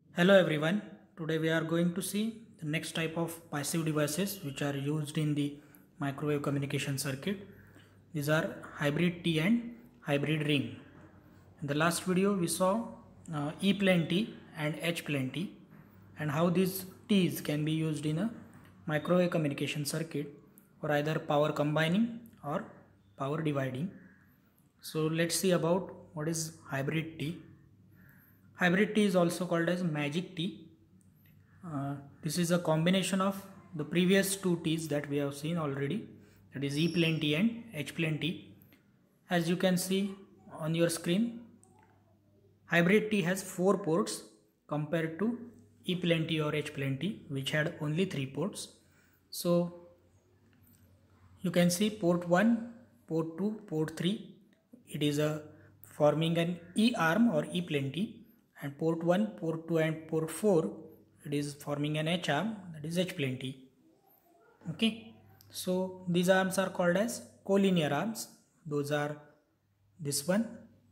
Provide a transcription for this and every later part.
Hello everyone. Today we are going to see the next type of passive devices which are used in the microwave communication circuit. These are hybrid T and hybrid ring. In the last video we saw E plane T and H plane T and how these T's can be used in a microwave communication circuit for either power combining or power dividing. So let's see about what is hybrid T. Hybrid T is also called as magic T. This is a combination of the previous two T's that we have seen already, that is E plane T and H plane T. As you can see on your screen, hybrid T has 4 ports compared to E plane T or H plane T, which had only 3 ports. So you can see port 1, port 2, port 3, it is forming an E arm or E plane T, and port 1, port 2 and port 4, it is forming an H arm, that is H plane T. Okay, so these arms are called as collinear arms. Those are this one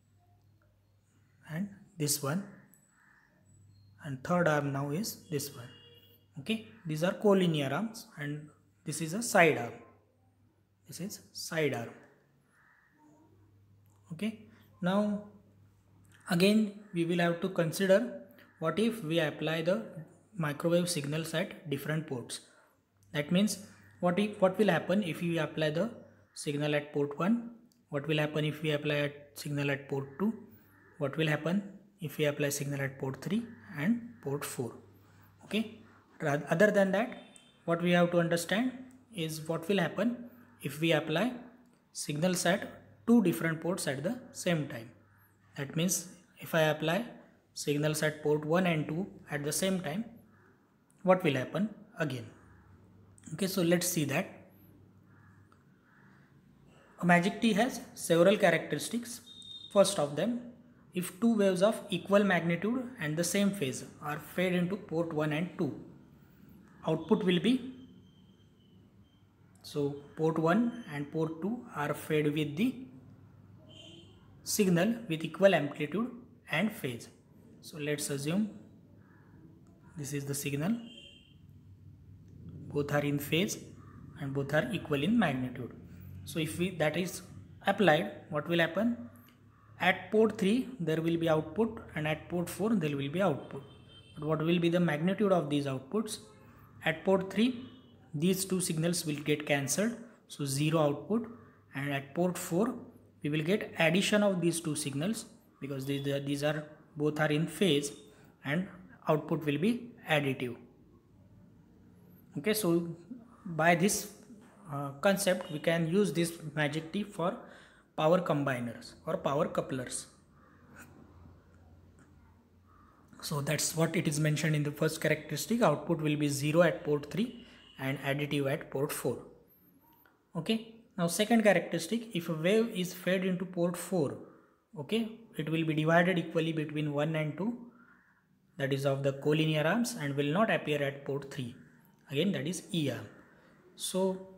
and this one, and third arm now is this one. Okay, these are collinear arms and this is a side arm. This is side arm. Okay, now again we will have to consider what if we apply the microwave signals at different ports. That means what will happen if we apply the signal at port 1, what will happen if we apply signal at port 2, what will happen if we apply signal at port 3 and port 4. Okay, other than that, what we have to understand is what will happen if we apply signals at two different ports at the same time. That means if I apply signals at port 1 and 2 at the same time, what will happen again? Okay, so let's see that. A magic T has several characteristics. First of them, if two waves of equal magnitude and the same phase are fed into port 1 and 2, output will be, so port 1 and port 2 are fed with the signal with equal amplitude and phase. So let's assume this is the signal, both are in phase and both are equal in magnitude. So if that is applied, what will happen? At port 3 there will be output and at port 4 there will be output. But what will be the magnitude of these outputs? At port 3 these two signals will get cancelled, so 0 output, and at port 4 we will get addition of these two signals because these are both are in phase and output will be additive. Okay, so by this concept we can use this magic T for power combiners or power couplers. So that's what it is mentioned in the first characteristic. Output will be 0 at port 3 and additive at port 4. Okay, now second characteristic, if a wave is fed into port 4, okay, it will be divided equally between 1 and 2, that is of the collinear arms, and will not appear at port 3, again that is E arm. So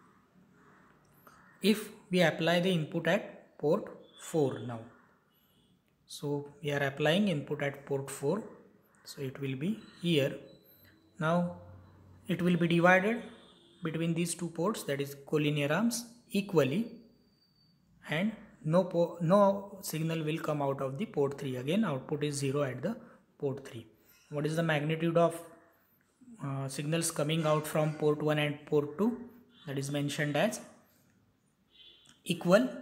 if we apply the input at port 4 now, so we are applying input at port 4, so it will be here. Now it will be divided between these two ports, that is collinear arms, equally, and no signal will come out of the port 3. Again output is 0 at the port 3. What is the magnitude of signals coming out from port 1 and port 2? That is mentioned as equal.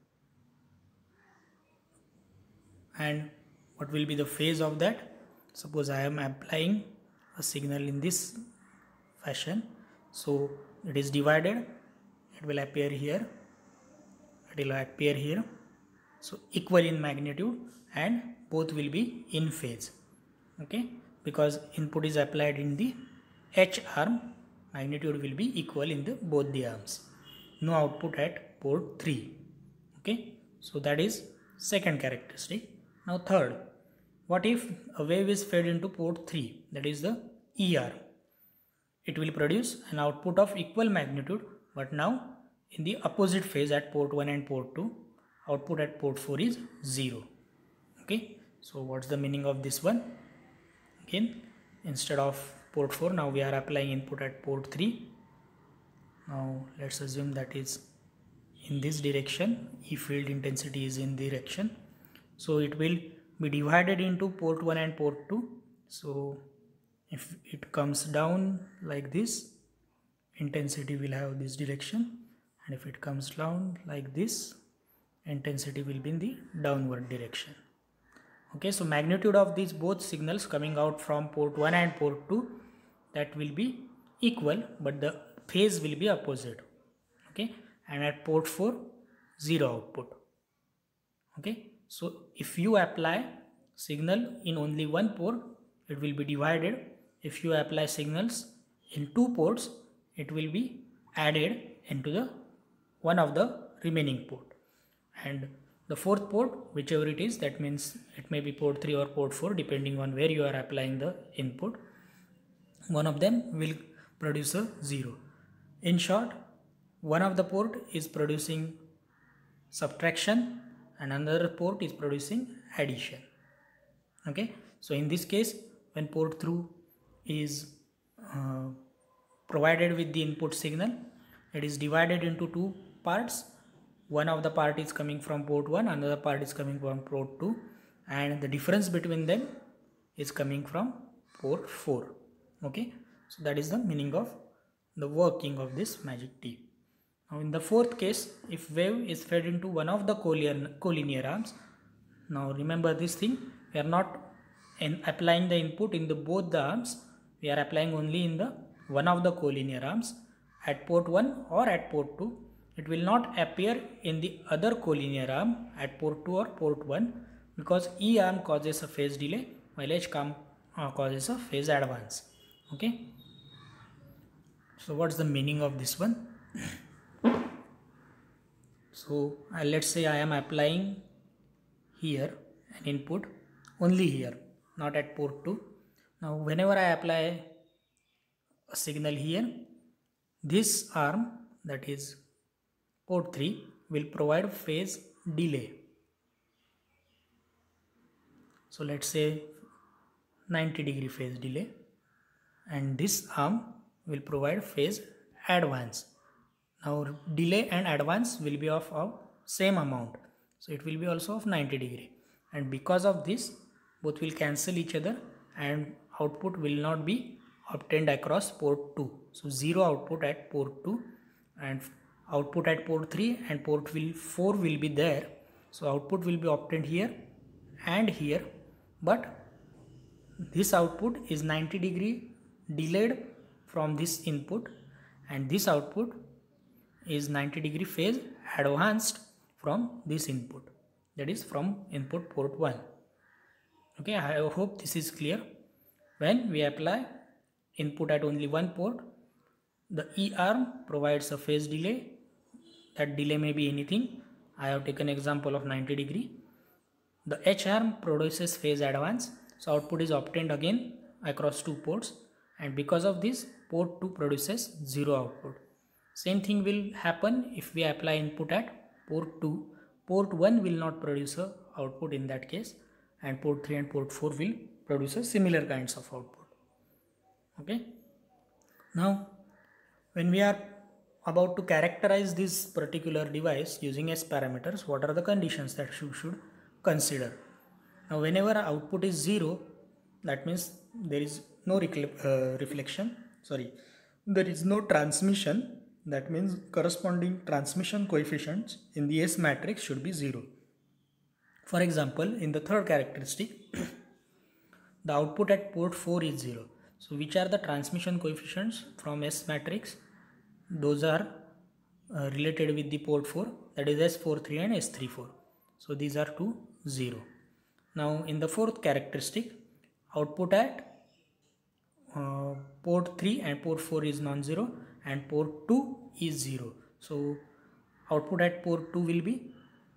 And what will be the phase of that? Suppose I am applying a signal in this fashion, so it is divided, it will appear here, it will appear here, so equal in magnitude and both will be in phase. Okay, because input is applied in the H arm, magnitude will be equal in the both the arms. No output at port 3. Okay, so that is second characteristic. Now third, what if a wave is fed into port 3, that is the E arm? It will produce an output of equal magnitude, but now in the opposite phase at port 1 and port 2. Output at port 4 is 0. Okay, so what's the meaning of this one? again. Instead of port 4, now we are applying input at port 3. Now let's assume that is in this direction. E field intensity is in direction, so it will be divided into port 1 and port 2. So if it comes down like this, intensity will have this direction, and if it comes down like this, intensity will be in the downward direction. Okay, so magnitude of these both signals coming out from port 1 and port 2, that will be equal, but the phase will be opposite. Okay, and at port 4, 0 output. Okay, so if you apply signal in only one port, it will be divided. If you apply signals in two ports, it will be added into the one of the remaining port. And the fourth port, whichever it is, that means it may be port 3 or port 4 depending on where you are applying the input, one of them will produce a 0. In short, one of the port is producing subtraction and another port is producing addition. Okay, so in this case, when port 3 is provided with the input signal, it is divided into two parts. One of the part is coming from port 1, another part is coming from port 2, and the difference between them is coming from port 4. Okay, so that is the meaning of the working of this magic T. Now in the fourth case, if wave is fed into one of the collinear arms, now remember this thing, we are not applying the input in both the arms, we are applying only in the one of the collinear arms at port 1 or at port 2. It will not appear in the other collinear arm at port 2 or port 1 because E arm causes a phase delay while H arm causes a phase advance. Okay, so what's the meaning of this one? So let's say I am applying here an input only here, not at port 2. Now whenever I apply a signal here, this arm, that is port 3, will provide phase delay. So let's say 90° phase delay, and this arm will provide phase advance. Now delay and advance will be of same amount, so it will be also of 90°, and because of this both will cancel each other and output will not be obtained across port 2. So 0 output at port 2 and output at port 3 and port 4 will be there. So output will be obtained here and here, but this output is 90° delayed from this input, and this output is 90° phase advanced from this input, that is from input port 1. Okay, I hope this is clear. When we apply input at only one port, the E arm provides a phase delay. That delay may be anything. I have taken example of 90°. The H arm produces phase advance, so output is obtained again across two ports, and because of this port 2 produces 0 output. Same thing will happen if we apply input at port 2. Port 1 will not produce a output in that case, and port 3 and port 4 will produce a similar kinds of output. Okay, now when we are about to characterize this particular device using S parameters, what are the conditions that you should consider? Now whenever output is 0, that means there is no reflection, there is no transmission. That means corresponding transmission coefficients in the S matrix should be 0. For example, in the third characteristic, the output at port 4 is 0. So which are the transmission coefficients from S matrix? Those are related with the port 4, that is S43 and S34. So these are 2, 0. Now in the fourth characteristic, output at port 3 and port 4 is non-zero and port 2 is 0. So output at port 2 will be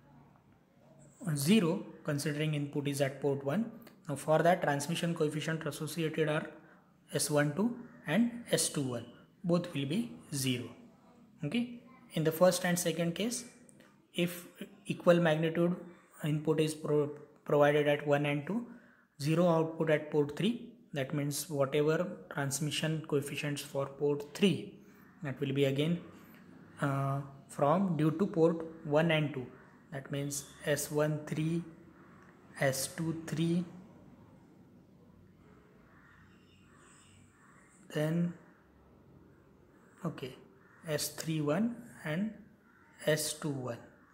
0 considering input is at port 1. Now for that, transmission coefficient associated are S12 and S21. Both will be 0. Okay. In the first and second case, if equal magnitude input is provided at 1 and 2, 0 output at port 3 that means whatever transmission coefficients for port 3, that will be again from due to port 1 and 2, that means S13, S23, then okay, S31 and S21,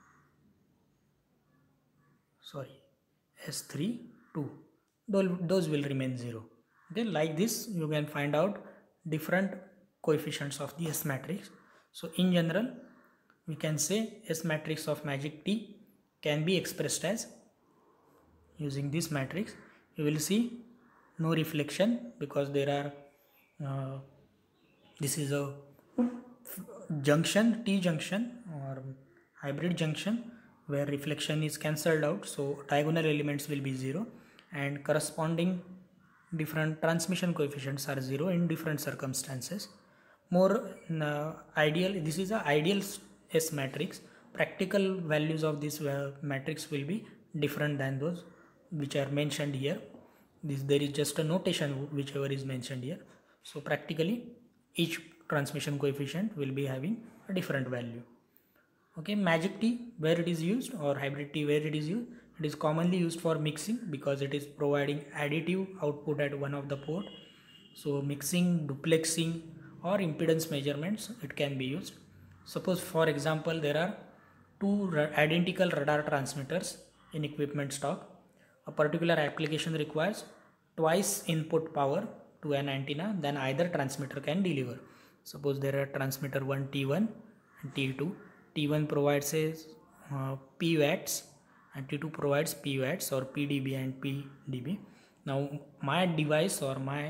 sorry, S32, those will remain 0. Okay, like this you can find out different coefficients of the S matrix. So in general we can say S matrix of magic T can be expressed as, using this matrix you will see no reflection because there are this is a junction, T junction or hybrid junction, where reflection is cancelled out, so diagonal elements will be 0 and corresponding different transmission coefficients are 0 in different circumstances. More ideal, this is a ideal S matrix. Practical values of this matrix will be different than those which are mentioned here. There is just a notation whichever is mentioned here. So practically each transmission coefficient will be having a different value. Okay, magic T where it is used, or hybrid T where it is used, it is commonly used for mixing because it is providing additive output at one of the port. So mixing, duplexing or impedance measurements it can be used. Suppose for example there are two identical radar transmitters in equipment stock. A particular application requires twice input power to an antenna than either transmitter can deliver. Suppose there are transmitter 1 T1 and T2. T1 provides P watts and T2 provides P watts or PdB and PdB. Now my device or my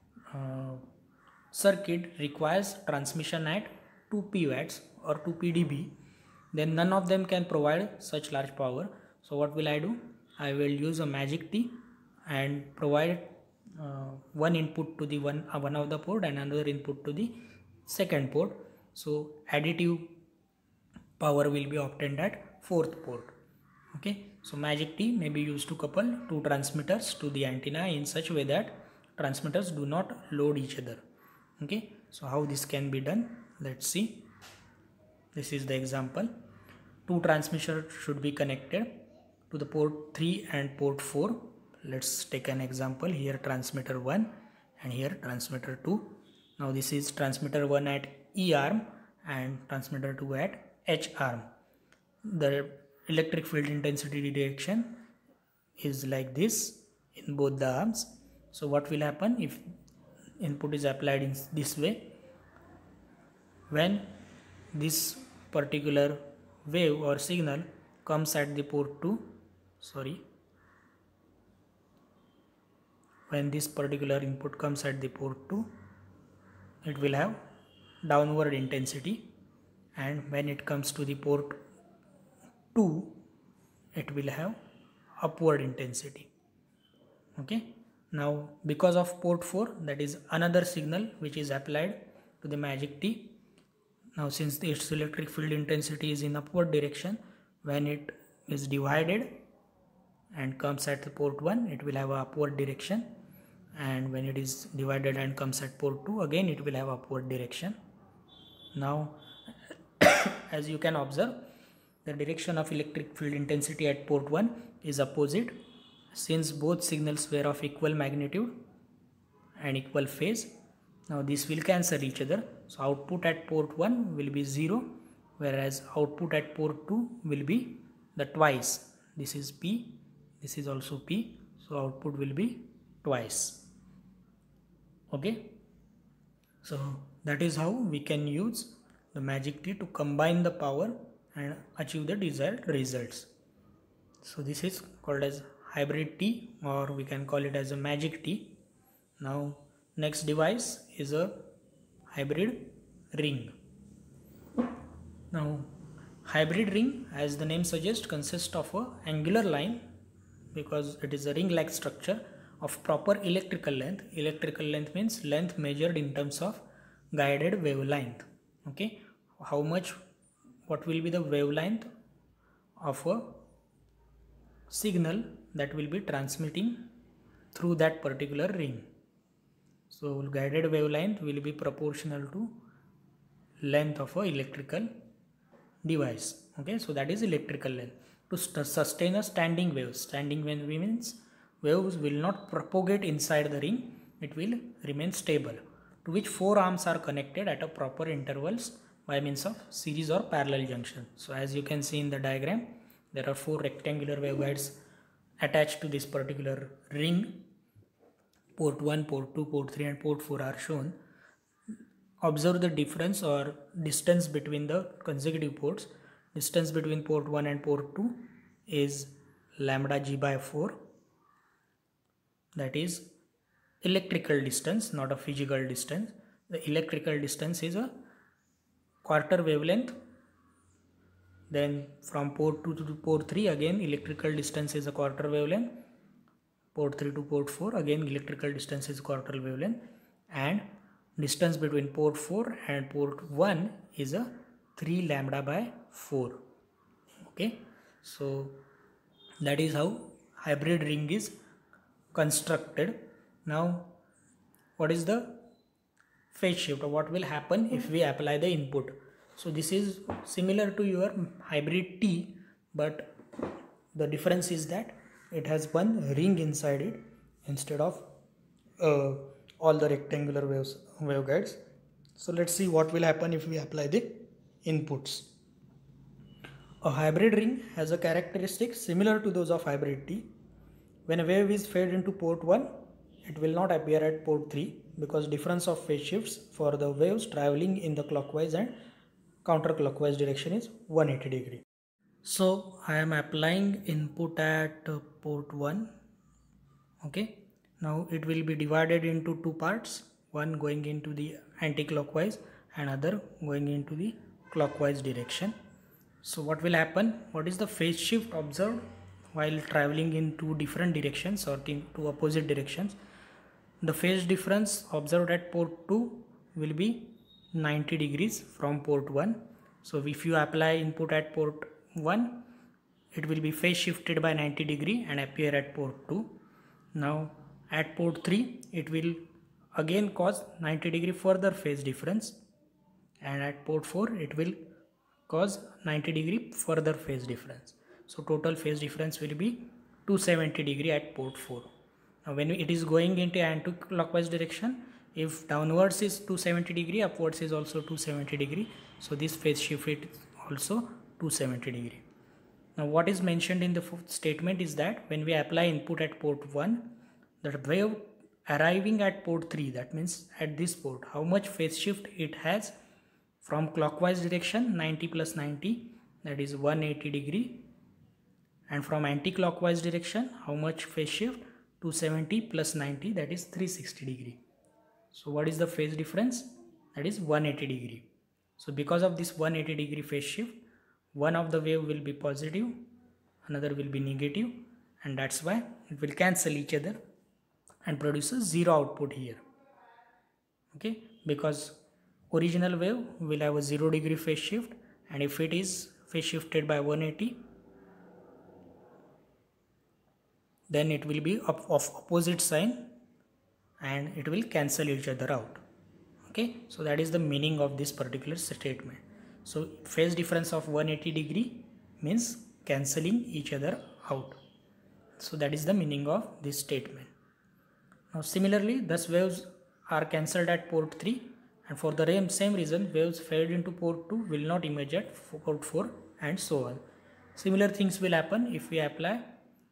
circuit requires transmission at 2 P watts or 2 PdB. Then none of them can provide such large power. So what will I do? I will use a magic T and provide one input to the one of the port and another input to the second port. So additive power will be obtained at fourth port. Okay, so magic T may be used to couple two transmitters to the antenna in such a way that transmitters do not load each other. Okay, so how this can be done, let's see. This is the example. Two transmitters should be connected to the port 3 and port 4. Let's take an example. Here transmitter 1 and here transmitter 2. Now this is transmitter 1 at E arm and transmitter 2 at H arm. The electric field intensity direction is like this in both the arms. So what will happen if input is applied in this way? When this particular wave or signal comes at the port 2, when this particular input comes at the port 2, it will have downward intensity, and when it comes to the port 2, it will have upward intensity. Okay, now because of port 4, that is another signal which is applied to the magic T. Now since its electric field intensity is in upward direction, when it is divided and comes at the port 1, it will have a upward direction, and when it is divided and comes at port 2, again it will have upward direction. Now as you can observe, the direction of electric field intensity at port 1 is opposite, since both signals were of equal magnitude and equal phase. Now this will cancel each other, so output at port 1 will be 0, whereas output at port 2 will be the twice. This is P, this is also P, so output will be twice. Okay, so that is how we can use the magic T to combine the power and achieve the desired results. So this is called as hybrid T, or we can call it as a magic T. Now next device is a hybrid ring. Now hybrid ring, as the name suggests, consists of a angular line because it is a ring like structure of proper electrical length. Electrical length means length measured in terms of guided wavelength. Okay, what will be the wavelength of a signal that will be transmitting through that particular ring. So guided wavelength will be proportional to length of a electrical device. Okay, so that is electrical length. To sustain a standing wave means waves will not propagate inside the ring, it will remain stable, to which four arms are connected at a proper intervals by means of series or parallel junction. So as you can see in the diagram, there are four rectangular waveguides attached to this particular ring. Port 1, port 2, port 3 and port 4 are shown. Observe the difference or distance between the consecutive ports. Distance between port 1 and port 2 is lambda g by 4. That is electrical distance, not a physical distance. The electrical distance is a quarter wavelength. Then from port 2 to port 3, again electrical distance is a quarter wavelength. Port 3 to port 4, again electrical distance is quarter wavelength. And distance between port 4 and port 1 is a 3 lambda by 4. Okay, so that is how hybrid ring is constructed. Now what is the phase shift, or what will happen if we apply the input? So this is similar to your hybrid T, but the difference is that it has one ring inside it instead of all the rectangular waveguides. So let's see what will happen if we apply the inputs. A hybrid ring has a characteristic similar to those of hybrid T. When a wave is fed into port 1, it will not appear at port 3 because difference of phase shifts for the waves traveling in the clockwise and counterclockwise direction is 180 degree. So I am applying input at port 1. Okay, now it will be divided into two parts, one going into the anti-clockwise and other going into the clockwise direction. So what will happen? What is the phase shift observed while traveling in two different directions or in two opposite directions? The phase difference observed at port 2 will be 90 degrees from port 1. So if you apply input at port 1, it will be phase shifted by 90 degree and appear at port 2. Now at port 3, it will again cause 90 degree further phase difference, and at port 4 it will cause 90 degree further phase difference. So total phase difference will be 270 degree at port 4. Now when it is going into anti-clockwise direction, if downwards is 270 degree, upwards is also 270 degree. So this phase shift is also 270 degree. Now what is mentioned in the statement is that when we apply input at port 1, the wave arriving at port 3, that means at this port, how much phase shift it has from clockwise direction 90 plus 90, that is 180 degree, and from anti-clockwise direction how much phase shift, 270 plus 90, that is 360 degree. So what is the phase difference? That is 180 degree. So because of this 180 degree phase shift, one of the wave will be positive, another will be negative, and that's why it will cancel each other and produce a zero output here. Okay, because original wave will have a 0 degree phase shift, and if it is phase shifted by 180, then it will be of opposite sign and it will cancel each other out. Okay, so that is the meaning of this particular statement. So phase difference of 180 degree means cancelling each other out. So that is the meaning of this statement. Now similarly, thus waves are cancelled at port 3, and for the same reason waves fed into port 2 will not emerge at port 4, and so on. Similar things will happen if we apply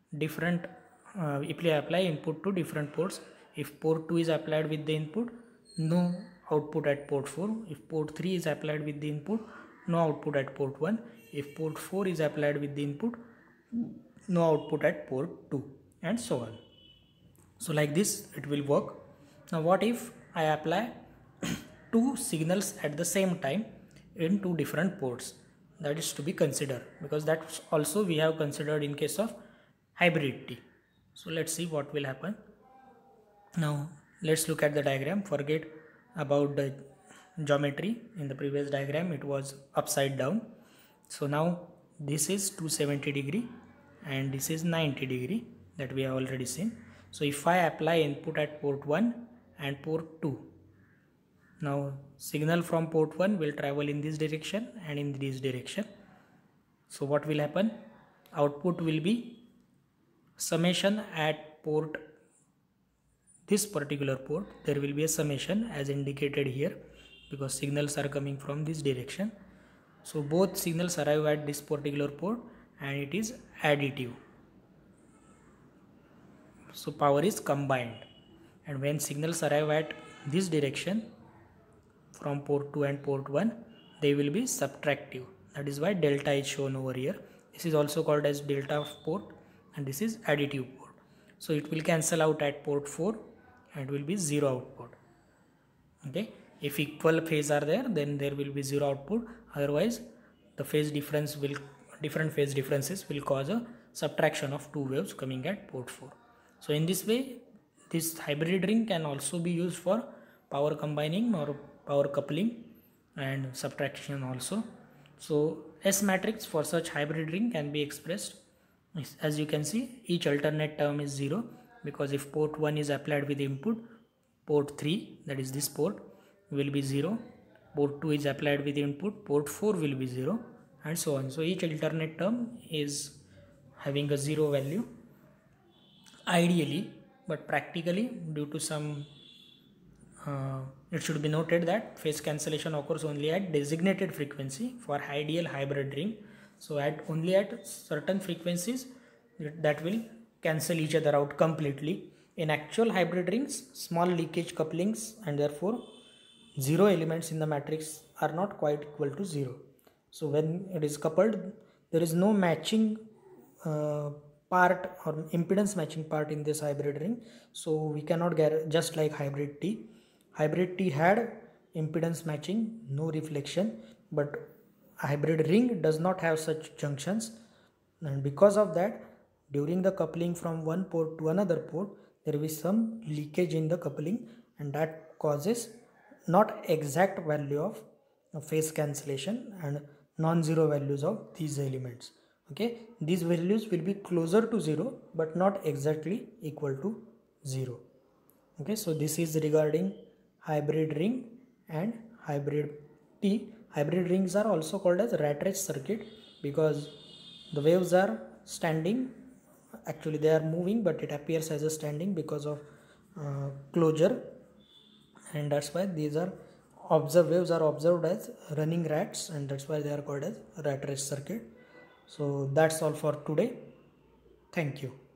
input to different ports. If port 2 is applied with the input, no output at port 4. If port 3 is applied with the input, no output at port 1. If port 4 is applied with the input, no output at port 2, and so on. So like this it will work. Now what if I apply two signals at the same time in two different ports? That is to be considered, because that also we have considered in case of hybrid T. So let's see what will happen. Now let's look at the diagram. Forget about the geometry. In the previous diagram it was upside down. So now this is 270 degree and this is 90 degree that we have already seen. So if I apply input at port 1 and port 2. Now signal from port 1 will travel in this direction and in this direction. So what will happen? Output will be summation at port, this particular port. There will be a summation as indicated here because signals are coming from this direction. So both signals arrive at this particular port and it is additive. So power is combined, and when signals arrive at this direction from port 2 and port 1, they will be subtractive. That is why delta is shown over here. This is also called as delta port, and this is additive port. So it will cancel out at port 4 and will be 0 output. Okay, if equal phase are there, then there will be 0 output. Otherwise the phase difference will, different phase differences will cause a subtraction of two waves coming at port 4. So in this way, this hybrid ring can also be used for power combining or power coupling and subtraction also. So S matrix for such hybrid ring can be expressed as you can see. Each alternate term is 0 because if port 1 is applied with input, port 3, that is this port, will be 0. Port 2 is applied with input, port 4 will be 0, and so on. So each alternate term is having a 0 value ideally, but practically due to some it should be noted that phase cancellation occurs only at designated frequency for ideal hybrid ring. So only at certain frequencies that will cancel each other out completely. In actual hybrid rings, small leakage couplings and therefore 0 elements in the matrix are not quite equal to 0. So when it is coupled, there is no matching part or impedance matching part in this hybrid ring. So we cannot get, just like hybrid T. Hybrid T had impedance matching, no reflection, but hybrid ring does not have such junctions, and because of that, during the coupling from one port to another port, there will be some leakage in the coupling, and that causes not exact value of phase cancellation and non-zero values of these elements. Okay, these values will be closer to 0 but not exactly equal to 0. Okay, so this is regarding hybrid ring and hybrid T. Hybrid rings are also called as rat race circuit because the waves are standing, actually they are moving, but it appears as a standing because of closure, and that's why these are waves are observed as running rats, and that's why they are called as rat race circuit. So that's all for today. Thank you.